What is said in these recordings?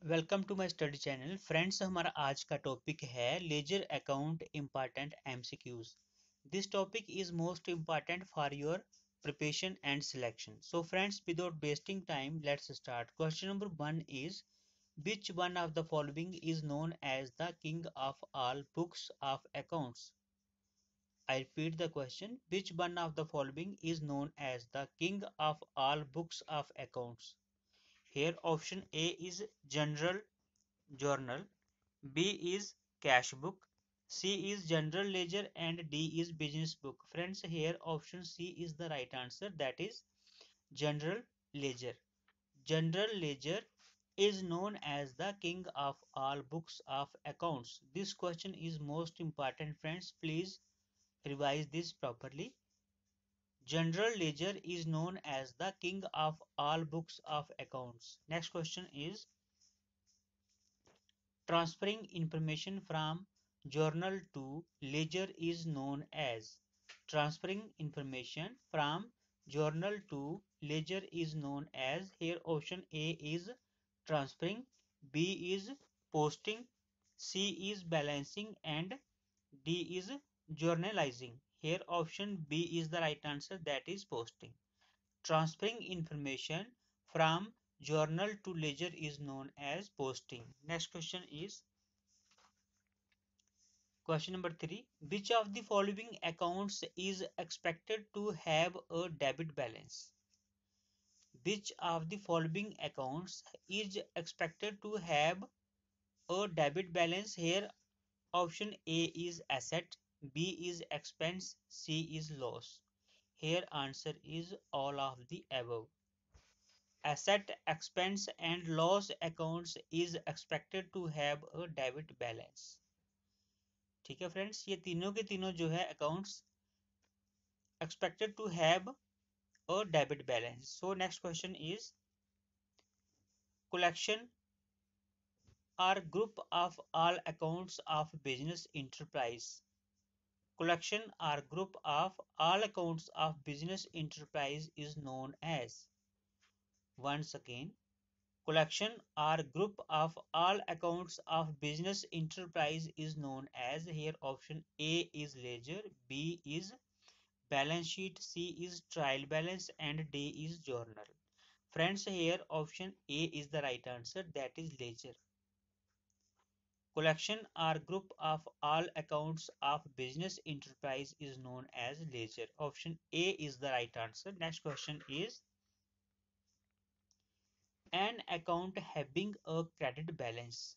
Welcome to my study channel friends. हमारा आज का टॉपिक है ledger account important MCQs. This topic is most important for your preparation and selection. So friends, without wasting time let's start. Question number 1 is which one of the following is known as the king of all books of accounts? I repeat the question, which one of the following is known as the king of all books of accounts? Here option A is general journal, B is cash book, C is general ledger and D is business book. Friends, here option C is the right answer, that is general ledger. General ledger is known as the king of all books of accounts. This question is most important friends, please revise this properly. General ledger is known as the king of all books of accounts. Next question is transferring information from journal to ledger is known as. Transferring information from journal to ledger is known as. Here option A is transferring, B is posting, C is balancing and D is journalizing. Here option B is the right answer, that is posting. Transferring information from journal to ledger is known as posting. Next question is question number 3. Which of the following accounts is expected to have a debit balance? Which of the following accounts is expected to have a debit balance? Here option A is asset, B is expense, C is loss. Here answer is all of the above. Asset, expense and loss accounts is expected to have a debit balance. ठीक है friends, ये तीनों के तीनों जो है accounts expected to have a debit balance. So next question is collection or group of all accounts of business enterprise. Collection or group of all accounts of business enterprise is known as. Once again, collection or group of all accounts of business enterprise is known as. Here option A is ledger, B is balance sheet, C is trial balance and D is journal. Friends, here option A is the right answer, that is ledger. Collection or group of all accounts of business enterprise is known as ledger. Option A is the right answer. Next question is an account having a credit balance.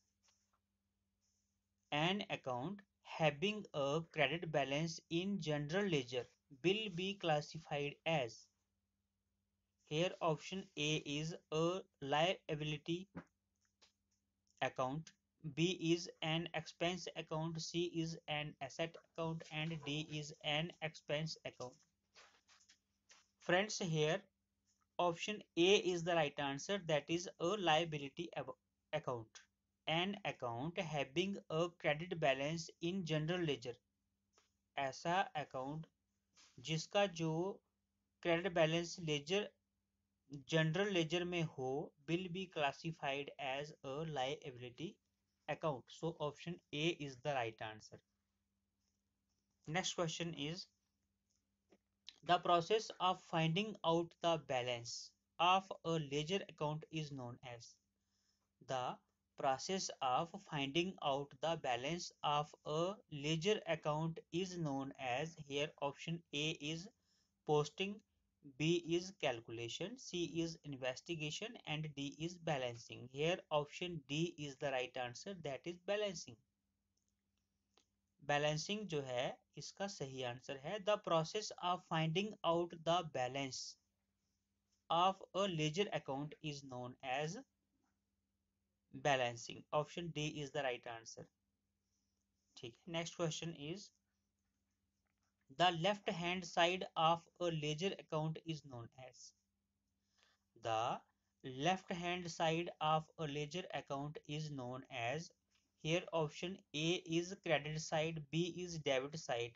An account having a credit balance in general ledger will be classified as. Here option A is a liability account, B is an expense account, C is an asset account and D is an expense account. Friends, here option A is the right answer, that is a liability account. An account having a credit balance in general ledger, ऐसा account जिसका जो credit balance ledger general ledger में हो will be classified as a liability account. So option A is the right answer. Next question is the process of finding out the balance of a ledger account is known as. The process of finding out the balance of a ledger account is known as. Here option A is posting, B is calculation, C is investigation and D is balancing. Here option D is the right answer, that is balancing. Balancing जो है इसका सही answer है. The process of finding out the balance of a ledger account is known as balancing. Option D is the right answer. ठीक है, next question is the left hand side of a ledger account is known as. The left hand side of a ledger account is known as. Here option A is credit side, B is debit side,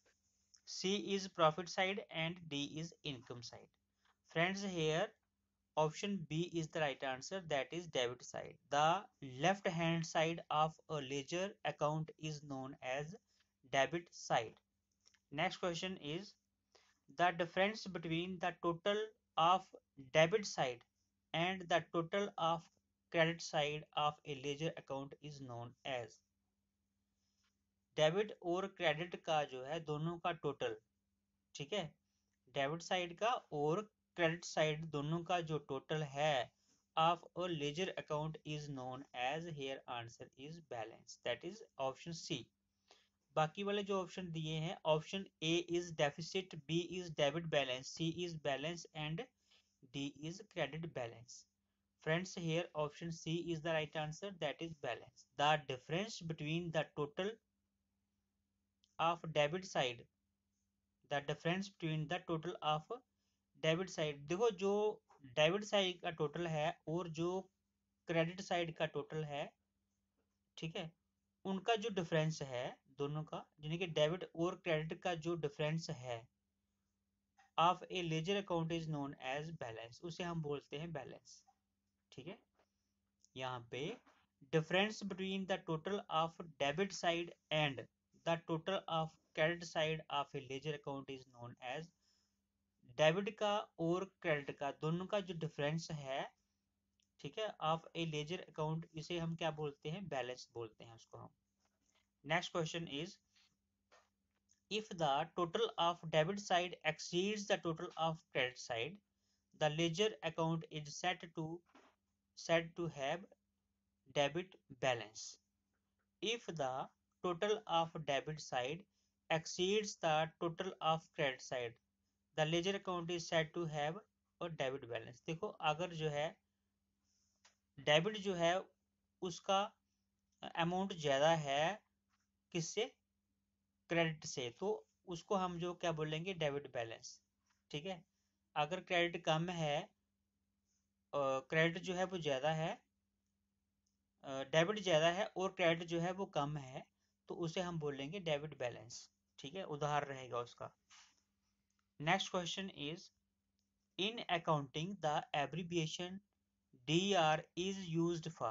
C is profit side and D is income side. Friends, here Option B is the right answer, that is debit side. The left hand side of a ledger account is known as debit side. Next question is the difference between the total of debit side and the total of credit side of a ledger account is known as। Debit और credit का जो है दोनों का total, ठीक है, debit side का और क्रेडिट साइड दोनों का जो टोटल है of a ledger account is known as, here answer is balance, that is option C. बाकी वाले जो ऑप्शन दिए हैं, option A is deficit, B is debit balance, C is balance and D is credit balance. Friends, here option C is the right answer, that is balance. The difference between the total of debit side, the difference between the total of debit side, देखो जो debit side का total है और जो credit side का total है, ठीक है, उनका जो डिफरेंस है दोनों का, यानी कि डेबिट और क्रेडिट का जो डिफरेंस है of a ledger account is known as balance, उसे हम बोलते हैं बैलेंस। ठीक है, यहाँ पे difference between the total of debit side and the total of credit side of a ledger account is known as, debit का और क्रेडिट का दोनों का जो डिफरेंस है, ठीक है, ऑफ ए लेजर अकाउंट, इसे हम क्या बोलते हैं, बैलेंस बोलते हैं उसको हम। Next question is, if the total of debit side exceeds the total of credit side, the ledger account is said to have debit balance. If the total of debit side exceeds the total of credit side, the ledger account is said to have a debit balance। देखो अगर जो है debit जो है उसका amount ज़्यादा है किससे, क्रेडिट से, तो उसको हम जो क्या बोलेंगे, डेबिट बैलेंस। ठीक है, अगर क्रेडिट कम है, क्रेडिट जो है वो ज़्यादा है, डेबिट ज़्यादा है और क्रेडिट जो है वो कम है, तो उसे हम बोलेंगे डेबिट बैलेंस। ठीक है, उधार रहेगा उसका। Next question is, in accounting the abbreviation DR is used for।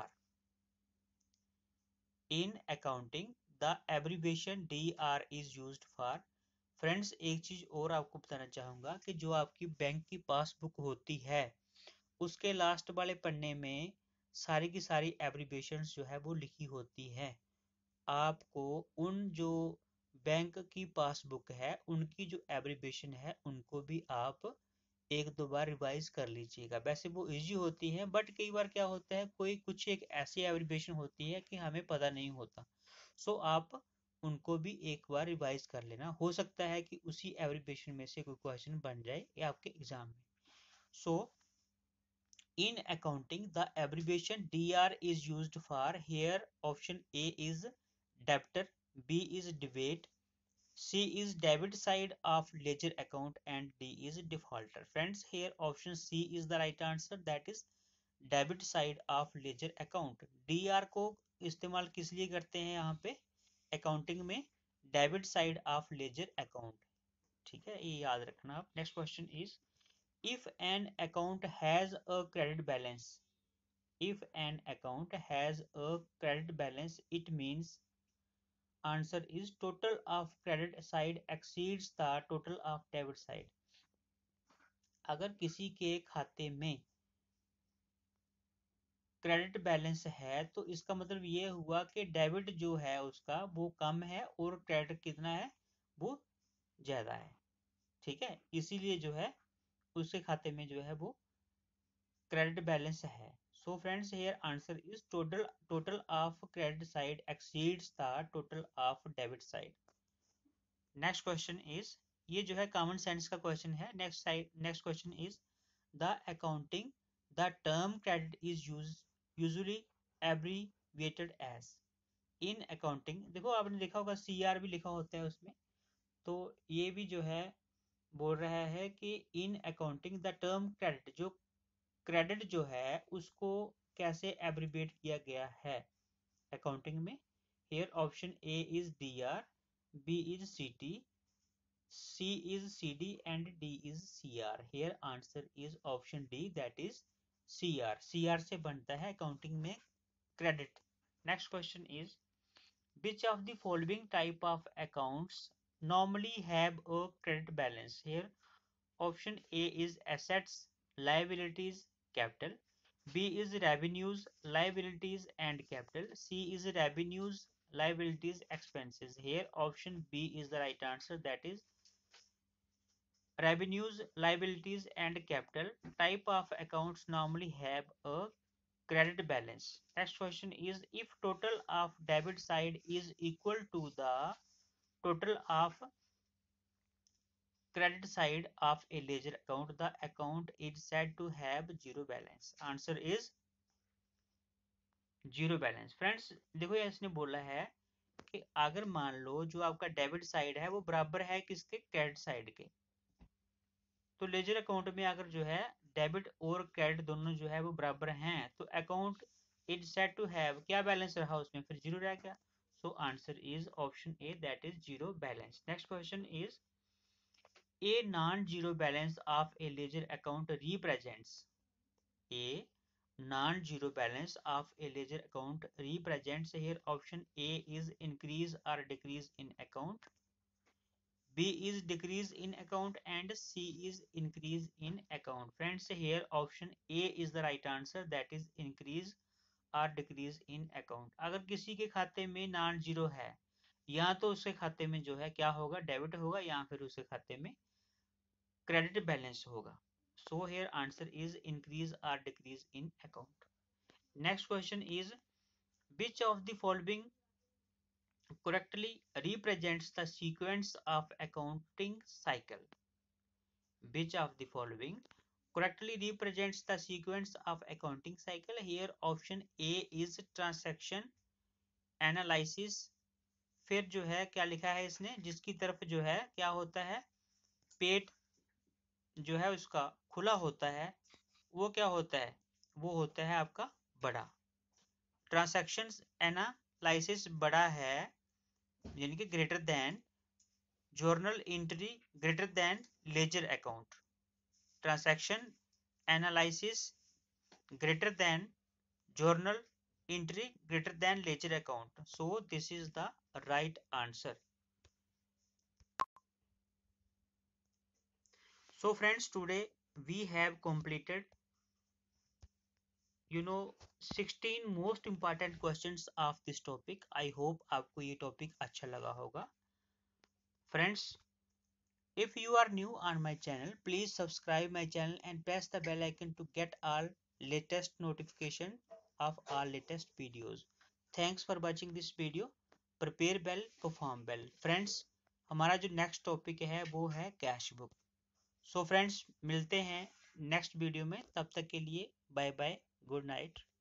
In accounting the abbreviation DR is used for। Friends, एक चीज और आपको बताना चाहूंगा कि जो आपकी बैंक की पासबुक होती है उसके लास्ट वाले पन्ने में सारी की सारी एब्रीविएशंस जो है वो लिखी होती है। आपको उन जो बैंक की पासबुक है उनकी जो एब्रीविएशन है उनको भी आप एक दो बार रिवाइज कर लीजिएगा। वैसे वो इजी होती है, बट कई बार क्या होता है, कोई कुछ एक ऐसी एब्रीविएशन होती है कि हमें पता नहीं होता, सो आप उनको भी एक बार रिवाइज कर लेना, हो सकता है कि उसी एब्रीविएशन में से कोई क्वेश्चन बन जाए या आपके एग्जाम में। So in accounting the abbreviation DR is used for, here option A is debtor, B is debit, C is debit side of ledger account and D is defaulter। Friends, here option C is the right answer, that is debit side of ledger account। DR को इस्तेमाल किस लिए करते हैं यहाँ पे accounting में, debit side of ledger account. ठीक है, ये याद रखना आप। Next question is, if an account has a credit balance, if an account has a credit balance it means, answer is total of credit side exceeds the total of debit side। अगर किसी के खाते में credit balance है तो इसका मतलब ये हुआ कि डेबिट जो है उसका वो कम है और क्रेडिट कितना है, वो ज्यादा है। ठीक है, इसीलिए जो है उसके खाते में जो है वो क्रेडिट बैलेंस है। So friends, here answer is total of credit side exceeds the total of debit side. Next question is, ये जो है कॉमन सेंस का क्वेश्चन है। Next question is, the accounting the term credit is usually abbreviated as. In accounting, देखो आपने देखा होगा CR भी लिखा होता है उसमें, तो ये भी जो है बोल रहा है कि in accounting the term credit, जो क्रेडिट जो है उसको कैसे एब्रीविएट किया गया है अकाउंटिंग में। Here option A is DR, B is CT, C is CD and D is CR। Here answer is option D, that is CR से बनता है अकाउंटिंग में credit. Next question is which of the following type of accounts normally have a credit balance? Here option A is assets, liabilities, capital. B is revenues, liabilities and capital. C is revenues, liabilities, expenses. Here option B is the right answer, that is revenues, liabilities and capital. Type of accounts normally have a credit balance. Next question is if total of debit side is equal to the total of credit side of a ledger account, the account is said to have zero balance. Answer is zero balance. Friends देखो ये इसने बोला है कि अगर मान लो जो आपका डेबिट साइड है वो बराबर है किसके, क्रेडिट साइड के, तो लेजर अकाउंट में अगर जो है डेबिट और क्रेडिट दोनों जो है वो बराबर हैं तो account is said to have क्या बैलेंस रहा उसमें, फिर जीरो रह गया। So answer is option A, that is zero balance. Next question is a non zero balance of a ledger account represents, a non-zero balance of a ledger account represents, here option A is increase or decrease in account, B is decrease in account and C is increase in account. Friends here option A is the right answer, that is increase or decrease in account। अगर किसी के खाते में non zero है या तो उसके खाते में जो है क्या होगा, डेबिट होगा, या फिर उसके खाते में क्रेडिट बैलेंस होगा। So here answer is increase or decrease in account। Next question is which of the following correctly represents the sequence of accounting cycle? Which of the following correctly represents the sequence of accounting cycle? Here option A is transaction analysis, फिर जो है क्या लिखा है इसने, जिसकी तरफ जो है क्या होता है, पेट जो है उसका खुला होता है, वो क्या होता है, वो होता है आपका बड़ा। ट्रांसैक्शन एनालिसिस बड़ा है यानी कि greater than, journal entry greater than ledger account, transaction analysis greater than, journal entry greater than ledger account. So this is the right answer. So friends, today we have completed 16 most important questions of this topic। I hope आपको ये topic अच्छा लगा होगा। Friends, if you are new on my channel, please subscribe my channel and press the bell icon to get all latest notification of all latest videos। Thanks for watching this video। Prepare well, perform well। Friends, हमारा जो next topic है वो है cash book. So friends मिलते हैं next video में, तब तक के लिए बाय बाय, गुड नाइट।